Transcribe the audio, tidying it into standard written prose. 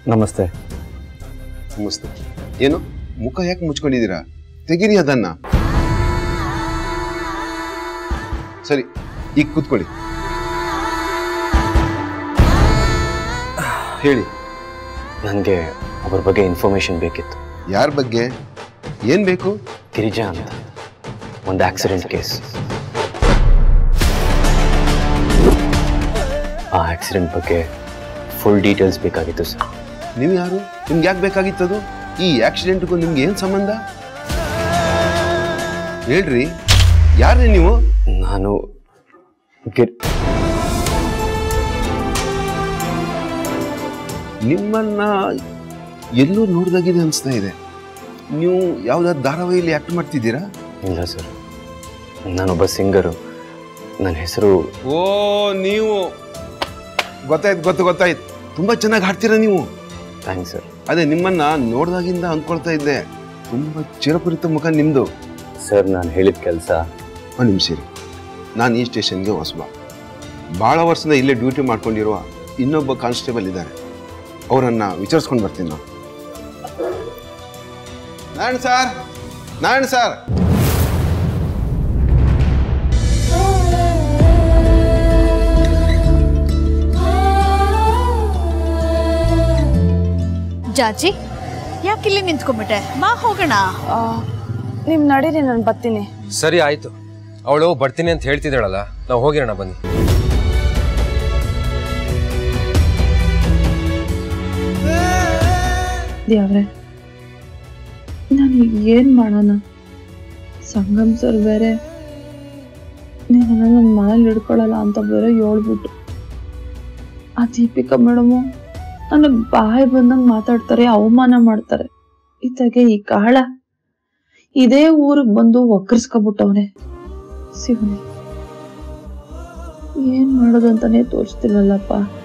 ನಮಸ್ತೆ. ನಮಸ್ತೆ. ಏನು ಮುಖ ಯಾಕೆ ಮುಚ್ಕೊಂಡಿದ್ದೀರಾ? ತೆಗೀರಿ ಅದನ್ನ. ಸರಿ, ಈಗ ಕೂತ್ಕೊಳ್ಳಿ. ಹೇಳಿ. ನನಗೆ ಅವ್ರ ಬಗ್ಗೆ ಇನ್ಫಾರ್ಮೇಶನ್ ಬೇಕಿತ್ತು. ಯಾರ ಬಗ್ಗೆ? ಏನ್ ಬೇಕು? ಗಿರಿಜಾ ಅಂತ, ಒಂದು ಆಕ್ಸಿಡೆಂಟ್ ಕೇಸ್. ಆ ಆಕ್ಸಿಡೆಂಟ್ ಬಗ್ಗೆ ಫುಲ್ ಡೀಟೇಲ್ಸ್ ಬೇಕಾಗಿತ್ತು ಸರ್. ನೀವು ಯಾರು? ನಿಮ್ಗೆ ಯಾಕೆ ಬೇಕಾಗಿತ್ತದು? ಈ ಆಕ್ಸಿಡೆಂಟ್ಗೂ ನಿಮ್ಗೆ ಏನು ಸಂಬಂಧ? ಹೇಳ್ರಿ, ಯಾರೇ ನೀವು? ನಾನು ನಿಮ್ಮನ್ನ ಎಲ್ಲೂ ನೋಡ್ದಾಗಿದೆ ಅನಿಸ್ತಾ ಇದೆ. ನೀವು ಯಾವ್ದಾದ್ರು ಧಾರಾವಾಹಿಯಲ್ಲಿ ಆಕ್ಟ್ ಮಾಡ್ತಿದ್ದೀರಾ? ಇಲ್ಲ ಸರ್, ನಾನೊಬ್ಬ ಸಿಂಗರು. ನನ್ನ ಹೆಸರು. ಓ, ನೀವು ಗೊತ್ತಾಯ್ತು. ತುಂಬಾ ಚೆನ್ನಾಗಿ ಹಾಡ್ತೀರಾ ನೀವು. Thanks sir. ಅದೇ ನಿಮ್ಮನ್ನ ನೋಡ್ದಾಗಿಂದ ಅಂದ್ಕೊಳ್ತಾ ಇದ್ದೆ. ತುಂಬಾ ಚಿರಪರಿತ ಮುಖ ನಿಮ್ದು. ಸರ್, ನಾನು ಹೇಳಿದ ಕೆಲಸ. ಒಂದು ನಿಮಿಷ ಇರಿ. ನಾನು ಈ ಸ್ಟೇಷನ್ಗೆ ಹೊಸಬ. ಭಾಳ ವರ್ಷದ ಇಲ್ಲೇ ಡ್ಯೂಟಿ ಮಾಡ್ಕೊಂಡಿರುವ ಇನ್ನೊಬ್ಬ ಕಾನ್ಸ್ಟೇಬಲ್ ಇದ್ದಾರೆ. ಅವರನ್ನ ವಿಚಾರಿಸ್ಕೊಂಡು ಬರ್ತೀನಿ ನಾನು. ನಾರಾಯಣ್ ಸರ್. ಜಾಜಿ, ಯಾಕಿಲ್ಲಿ ನಿಂತ್ಕೊಂಡ್ಬಿಟ್ಟೆ? ಬಾ ಹೋಗೋಣ. ನೀವು ನಡೀರಿ, ನಾನು ಬರ್ತೀನಿ. ಸರಿ ಆಯ್ತು. ಅವಳು ಬರ್ತೀನಿ ಅಂತ ಹೇಳ್ತಿದ್ದಾಳಲ್ಲ, ನಾವು ಹೋಗಿರೋಣ ಬನ್ನಿ. ದೇವ್ರೆ, ನಾನು ಏನ್ ಮಾಡೋಣ? ಸಂಗಮ್ ಸರ್ ಬೇರೆ ನೀನು ನನ್ನ ಮನೇಲಿ ಹಿಡ್ಕೊಳ್ಳಲ್ಲ ಅಂತ ಬೇರೆ ಹೇಳ್ಬಿಟ್ಟು, ಆ ದೀಪಿಕಾ ಮೇಡಮು ನನಗೆ ಬಾಯಿ ಬಂದಂಗೆ ಮಾತಾಡ್ತಾರೆ, ಅವಮಾನ ಮಾಡ್ತಾರೆ. ಇತ್ತಾಗೆ ಈ ಕಾಳ ಇದೇ ಊರಿಗೆ ಬಂದು ಒಕ್ಕರ್ಸ್ಕೊಬಿಟ್ಟವನೆ. ಶಿವನೇ, ಏನ್ ಮಾಡೋದಂತಾನೆ ತೋರಿಸ್ತಿಲ್ಲಲ್ಲಪ್ಪ.